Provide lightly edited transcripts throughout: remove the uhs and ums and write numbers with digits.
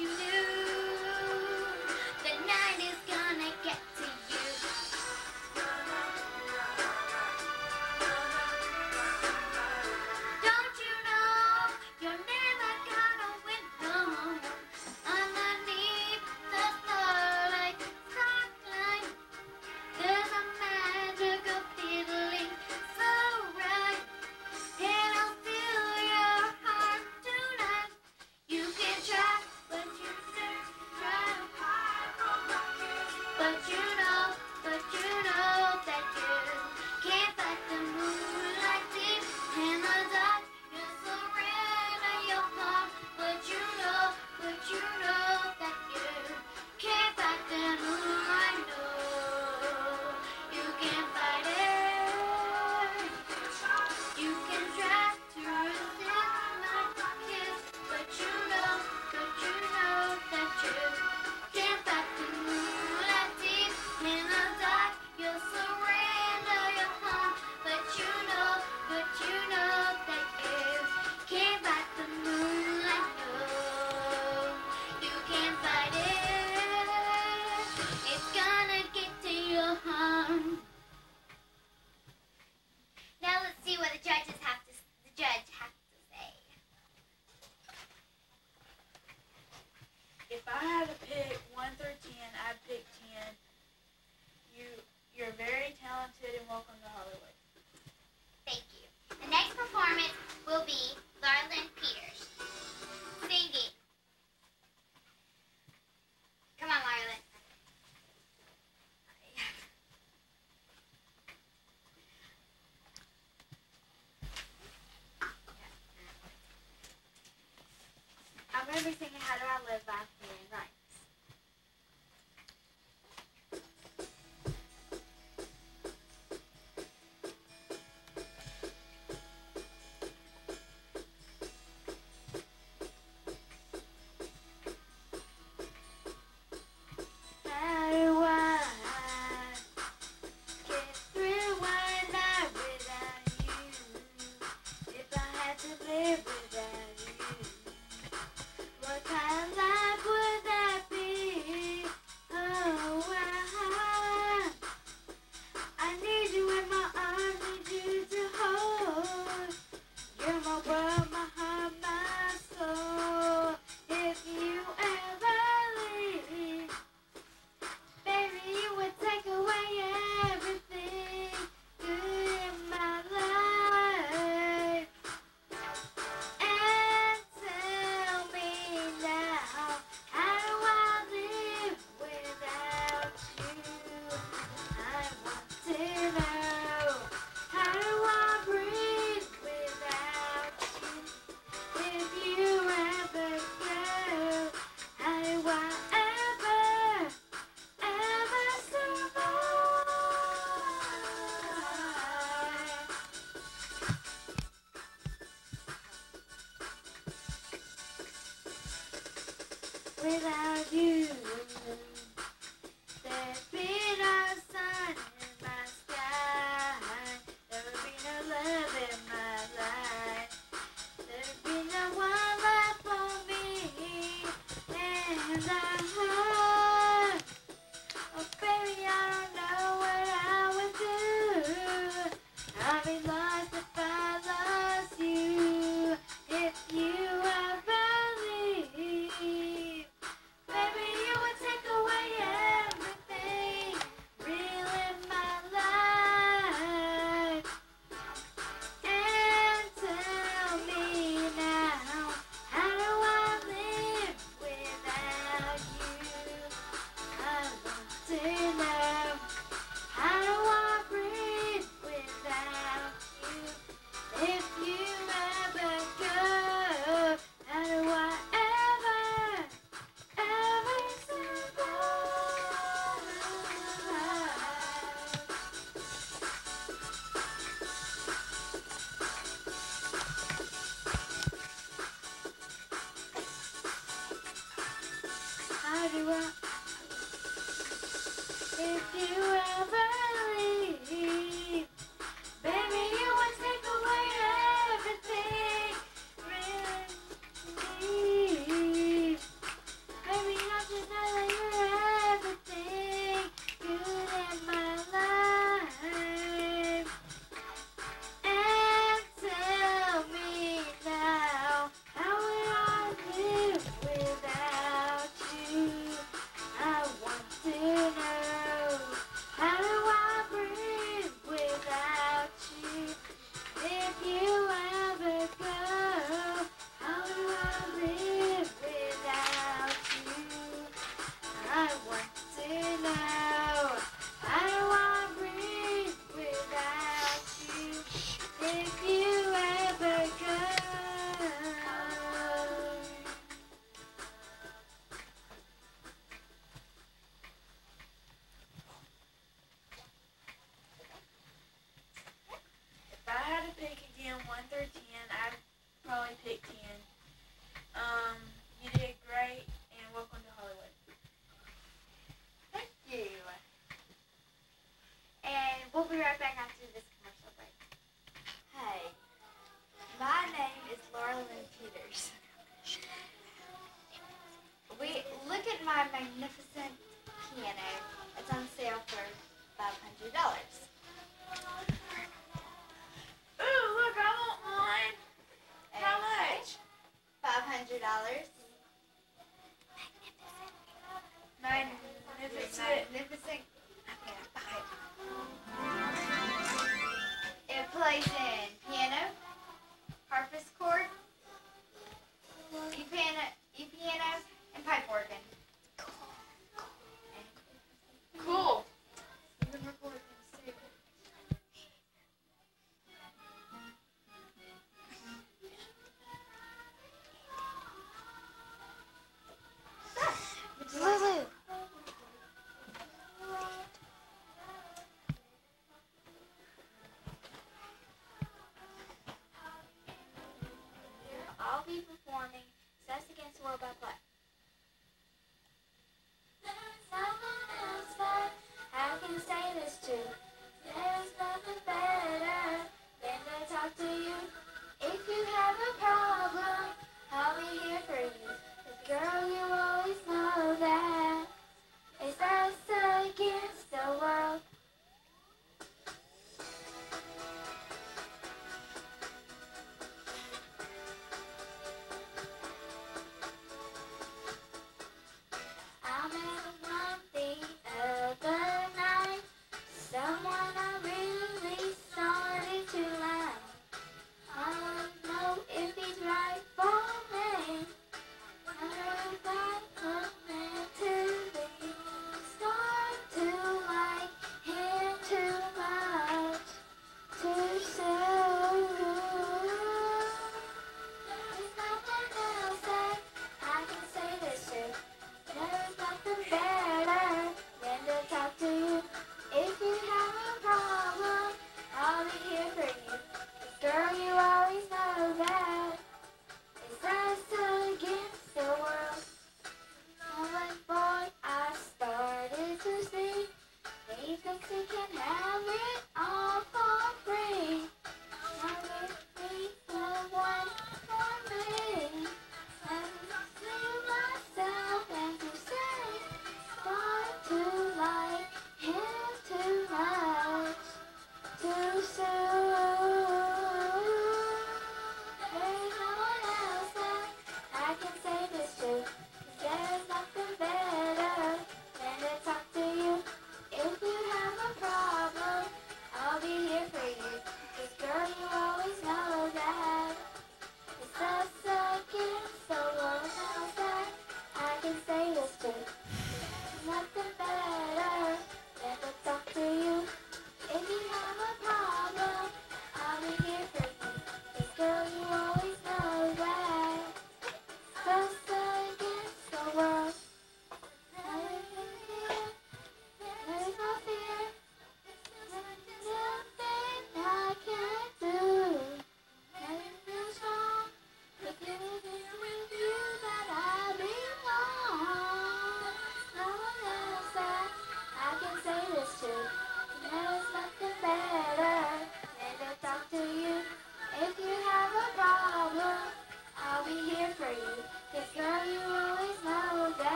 you knew the night is gonna get to you. Don't you know you're never gonna win home underneath the starlight, sparkling. There's a magical feeling so right, and I'll fill your heart tonight. You can try, but you can't try hard, but you know that you can't fight the moonlight deep in the dark. You surrender your heart, but you know that you can't fight the moonlight. No, you can't fight it. You can try to resist my kiss, but you know that you can't fight the moonlight deep in the dark. You surrender your heart, but you know that you can't fight the moonlight. No, you can't fight it. It's gonna get to your heart. Now let's see what the judge have to say. If I had to pick 1 through 10, I'd pick 10. You're very talented and welcome to Hollywood. Thank you. The next performance will be Larlyn Peters singing. Come on, Larlyn. I'm going to be singing How Do I Live by Fleeting Rights. How do I get through one night without you? If I had to live without you, what kind of life would that be? Oh, I need you in my arms, need you to hold. You're my world, my heart, my soul. If you ever leave, baby, you would take away everything good in my life. And tell me now, how do I live without you? I want to know, how do I breathe without you? If you ever go, how do I ever survive without you? There'd be no sun in my sky, there would be no love in my life, there'd be no one left for me, and oh baby, I don't know what I would do. I'd be lost if I lost you. If you ever leave, baby, you would take away everything real in my life. And tell me now, how do I live without you? I want to know, how do I breathe without you? If you ever go, how do I ever survive? How do I, if you ever leave, baby, you would take away everything really need. magnificent piano. It's on sale for $500. Ooh, look, I want one. How much? $500. Magnificent. Magnificent. I'm gonna buy it. It plays in piano, harpsichord, piano, and pipe organ.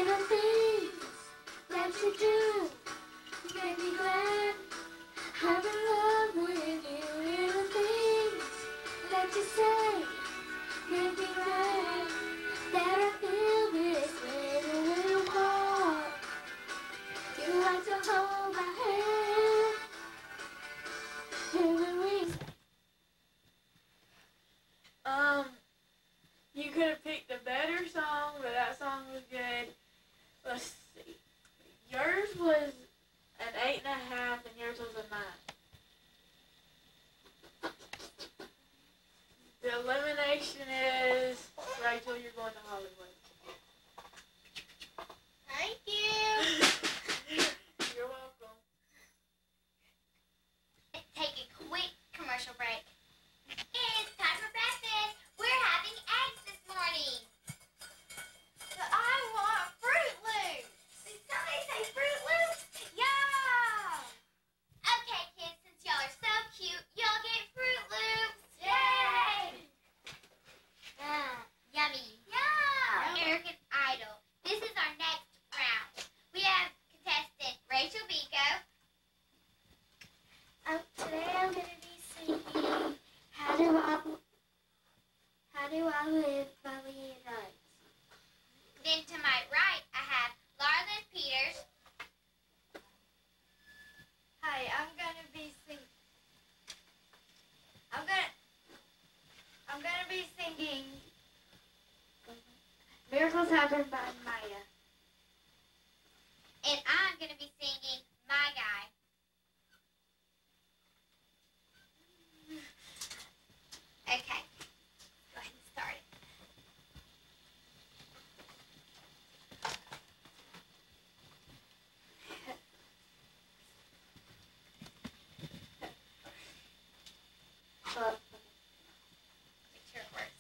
Little things that you do make me glad I'm in love with you. Little things that you say make me glad that I feel this way. A little more. You like to hold my hand. Every week. You could have picked a better song, but that song was good. Let's see. Yours was an 8.5 and yours was a 9. The elimination is Rachel, you're going to Hollywood. Thank you. You're welcome. Take a quick commercial break. It's time for breakfast. We're having eggs this morning. But I want Fruit Loops. Did somebody say Fruit Loops? Yeah. Okay, kids, since y'all are so cute, y'all get Fruit Loops. Yay. Yummy. Yeah. American Idol. This is our next round. We have contestant Rachel Beeco. Today I'm going to be singing How Do I Live by Leah Knight. Then to my right, I have Larlyn Peters. Hi, I'm gonna be singing. Miracles Happen by Maya. And I'm going to be singing My Guy. Okay, go ahead and start it. Make sure it works.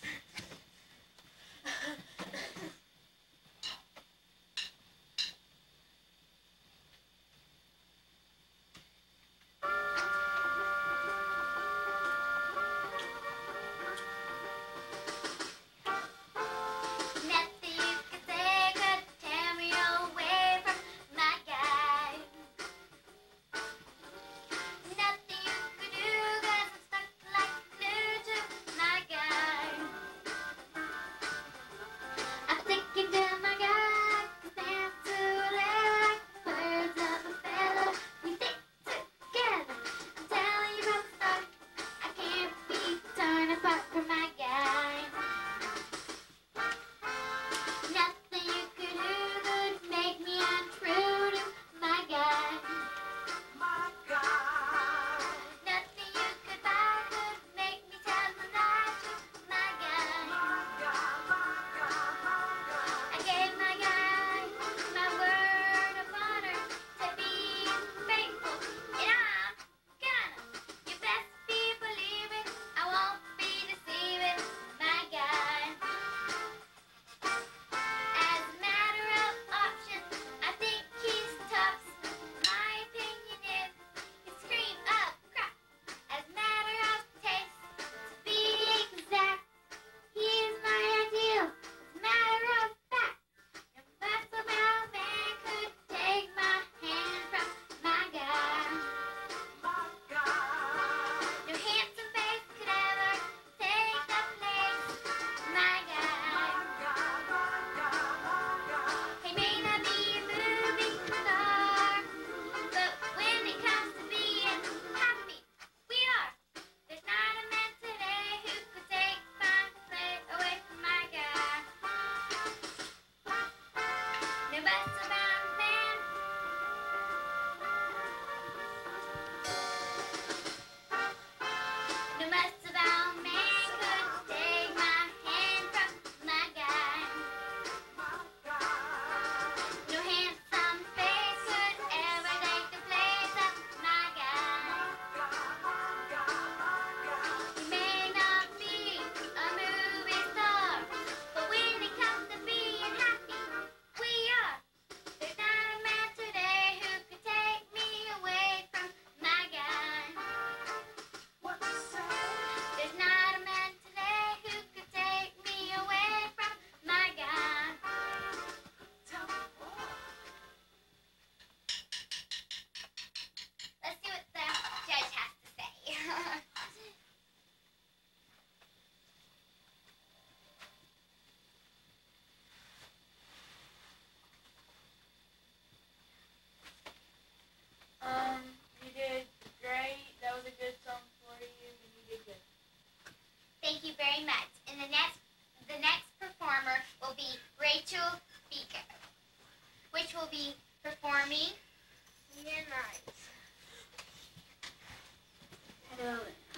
will be performing. Yeah, nice. Hello.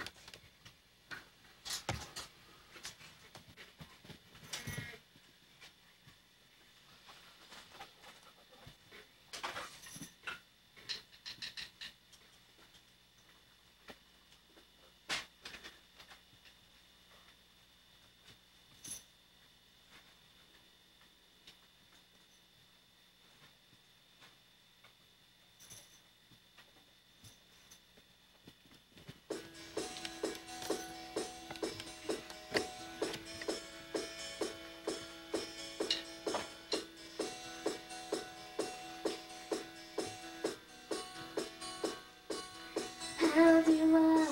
How do I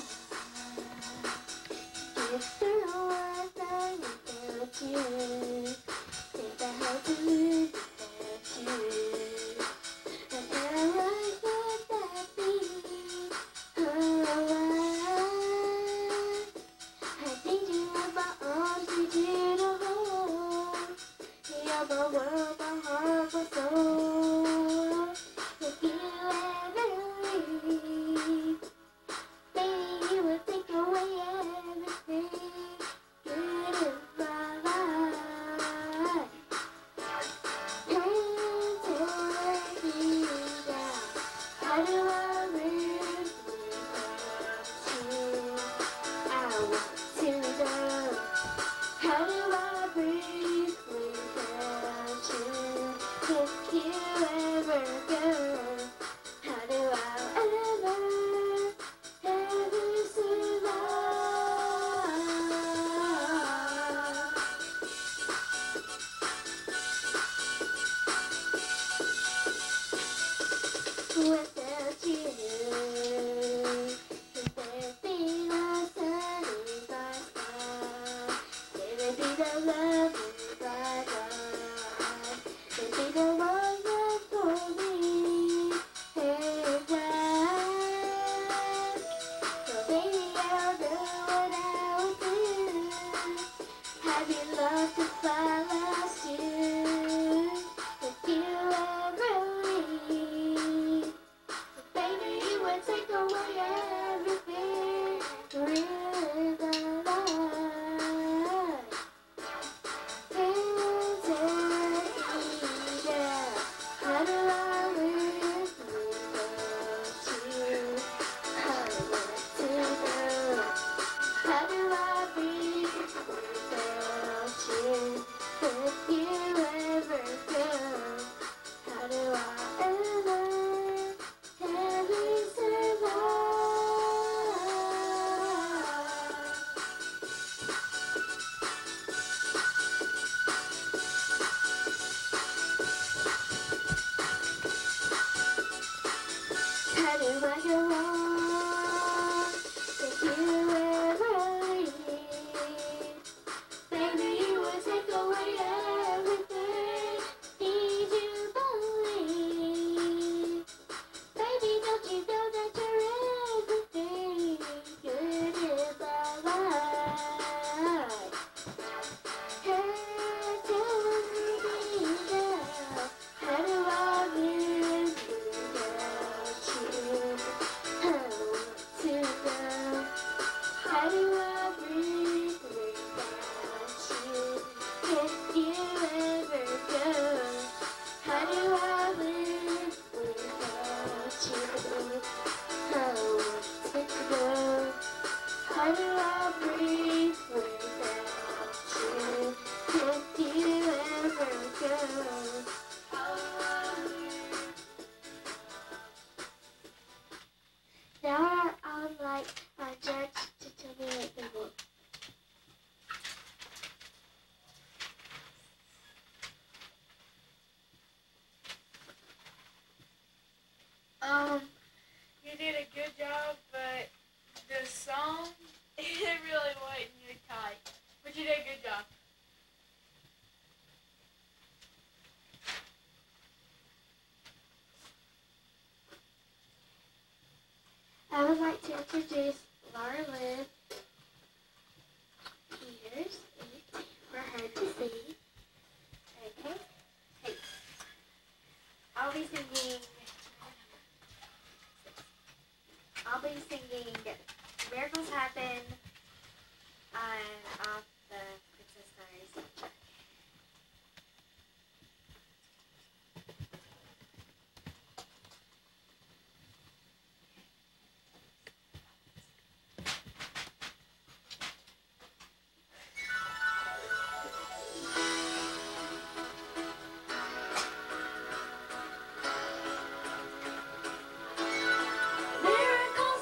get through one night without you? Think I had to live without you. And how right would that be? I think you in my arms, need you to hold. You're my world, my heart, my soul. If you ever leave, baby, you would take away everything good in my life. Can't take me down. How do I live without you? I want to know. How do I breathe without you? If you ever go, how do I ever survive? Without you, if there be no sunny by sky, there be no love by God, there be no one left for me and I. So baby, I'll do what I would do. Have you loved if I lost you? If you ever leave, baby, you would take away everything in my life. Can't take me down. How do I live without you? I want to know. How do I breathe without you? If you ever go, how do I ever survive? How do I go on if you ever leave? Baby, you would take away everything. Need you believe? Baby, don't you know that you're everything good in my life? Hey, tell me now, how do I live without you? I want to know. How do I breathe without you? If you ever go, how do I live without you? I want to know. How do I breathe without you? If you ever go, how do I live? Now I'm like a judge to tell me what they want. You did a good job, but the song, it really wasn't your type. But you did a good job. I would like to introduce Laura Lynn. Here's it for her to see. Okay. Hey. I'll be singing. I'll be singing "Miracles Happen" off the Princess Diaries soundtrack. Miracles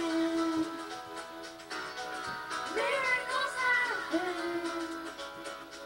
happen. Miracles happen.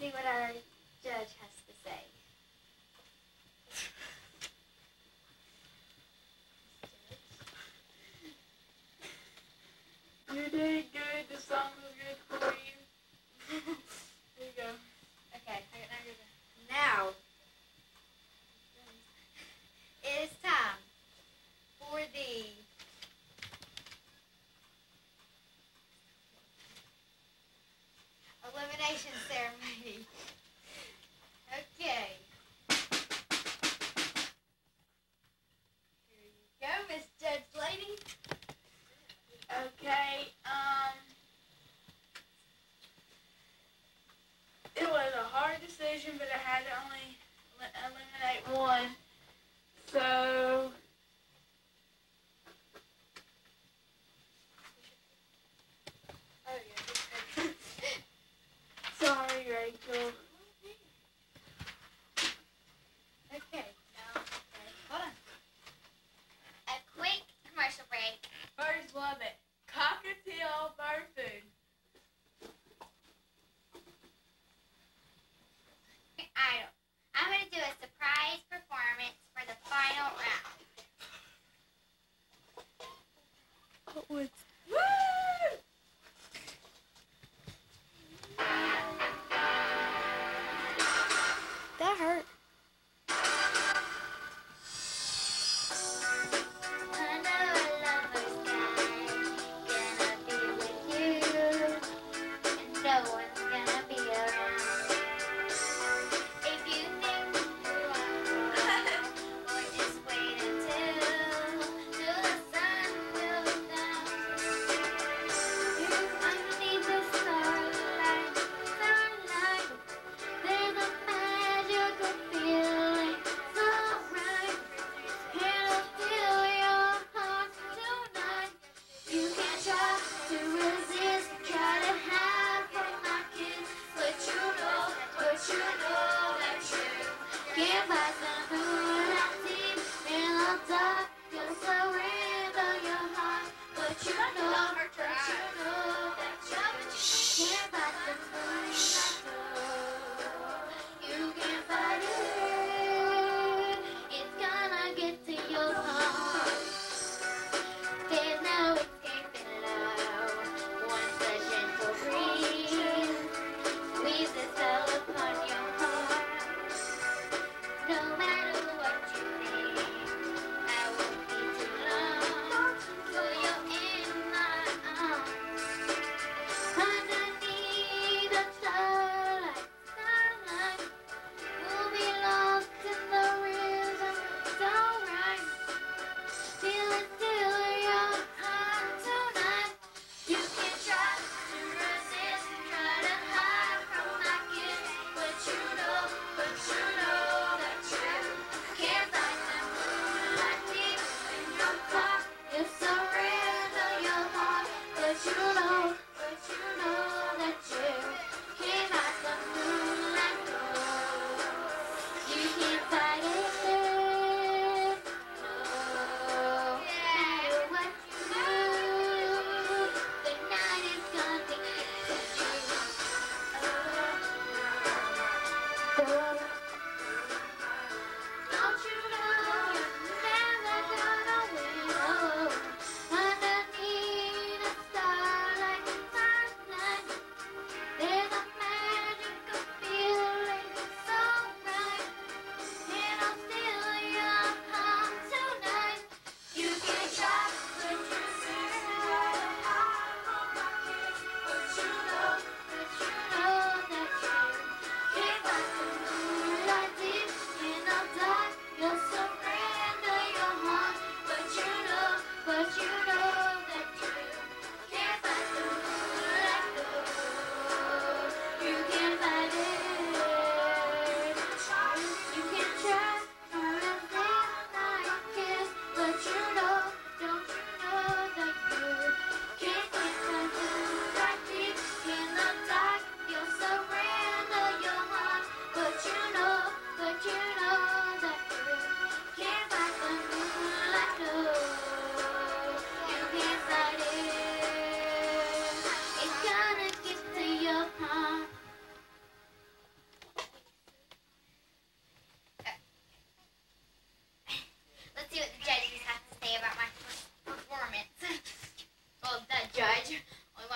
see what our judge has to say. You did good. The song was good for you. There you go. Okay, now it is time for the elimination ceremony. Okay. Here you go, Miss Judge Lady. Okay, it was a hard decision, but I had to only eliminate one. So, Oh, yeah. sorry, Rachel. Okay, now, hold on. A quick commercial break. Birds love it. Cockatiel bird food. Idol. I'm going to do a surprise performance for the final round. Oh, it's woo!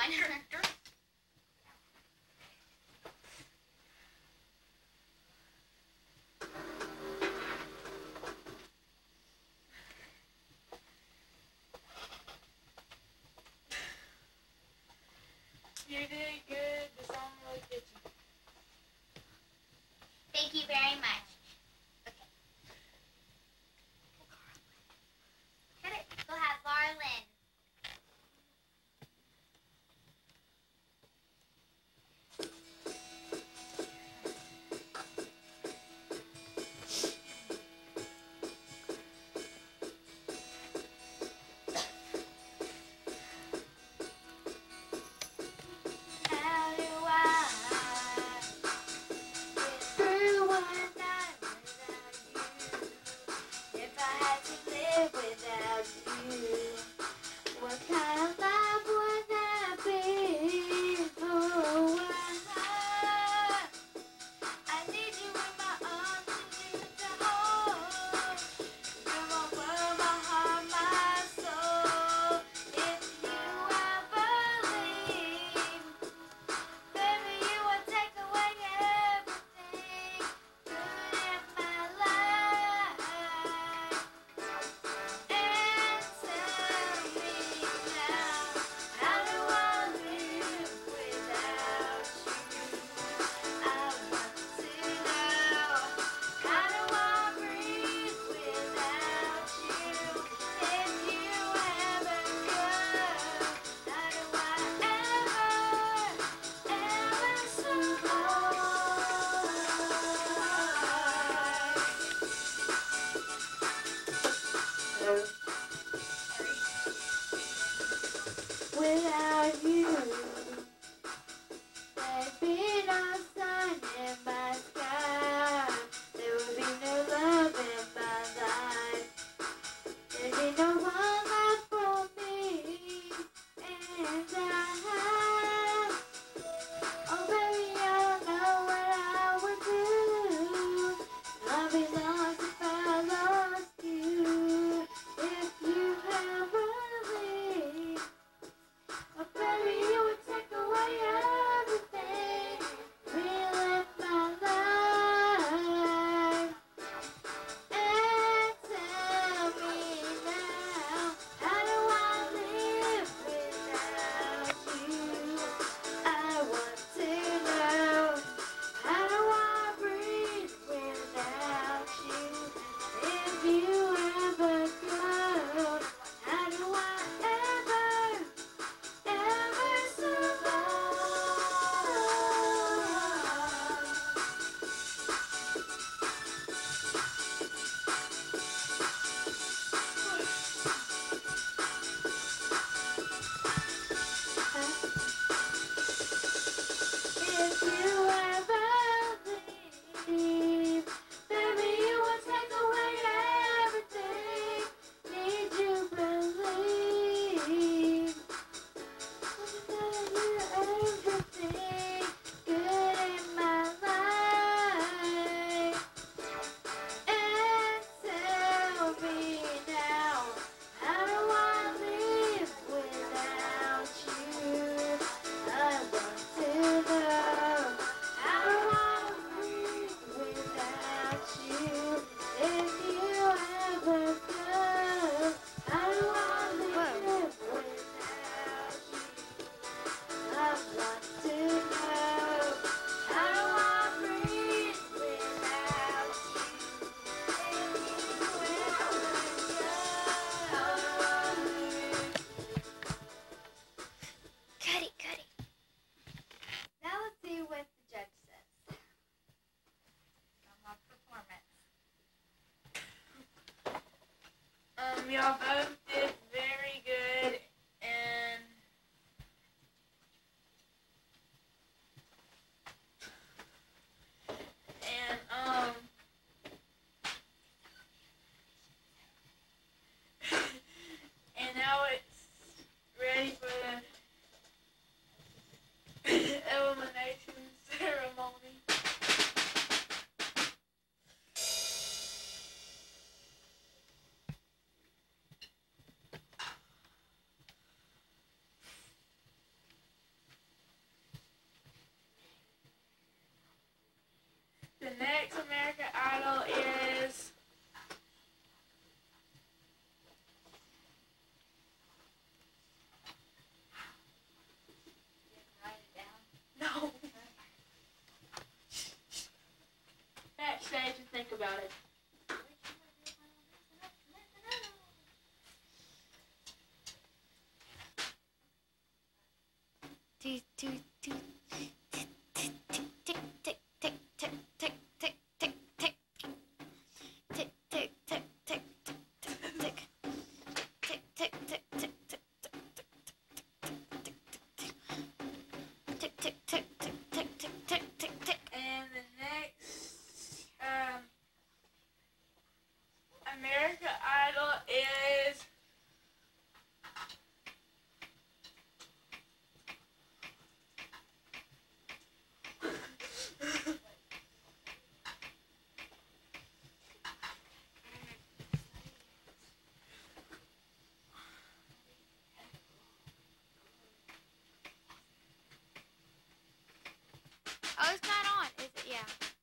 eyeliner. You did good. The song will get you. Thank you very much. Okay. Cut it. We'll have Garland. How do I get through one night without you? If I had to live without you, what kind of life would that be? Oh, I need you in my arms and you to hold. You're my world, my heart, my soul. If you ever leave, baby, you would take away everything good in my life. And tell me now, how do I live without you? I want to know, how do I breathe without you? If you ever go, how do I ever survive? Without you, there'd be no sun in my sky. There would be no love in my life. There'd be no one left for me. And oh baby, I don't know what I would do. I'd be lost if I lost you. If you ever leave, oh baby, you would take away everything real in my life. And tell me now, how do I live without you? I want to know, how do I breathe without you? If you ever go, how do I ever if you ever leave, baby, you will take away everything. Need you believe. Everything good in my life. And tell me now, how do I live without you? I want to know, how do I live without you? If you ever go, how do I live without you? I want to know, how do I breathe without you? If you ever go, how do I live? Cut it, cut it. Now let's see what the judge says on my performance. Y'all both did very good, and and now it's ready for the elimination ceremony. Tick, tick, tick, tick, tick, tick, tick, tick, tick, tick, tick, tick, tick. Tick, tick, tick, tick, tick, tick, tick. Tick, tick, tick, tick, tick, tick, tick, tick, tick, tick, tick, tick, tick, tick. And the next America Idol is Oh, it's not on, is it? Yeah.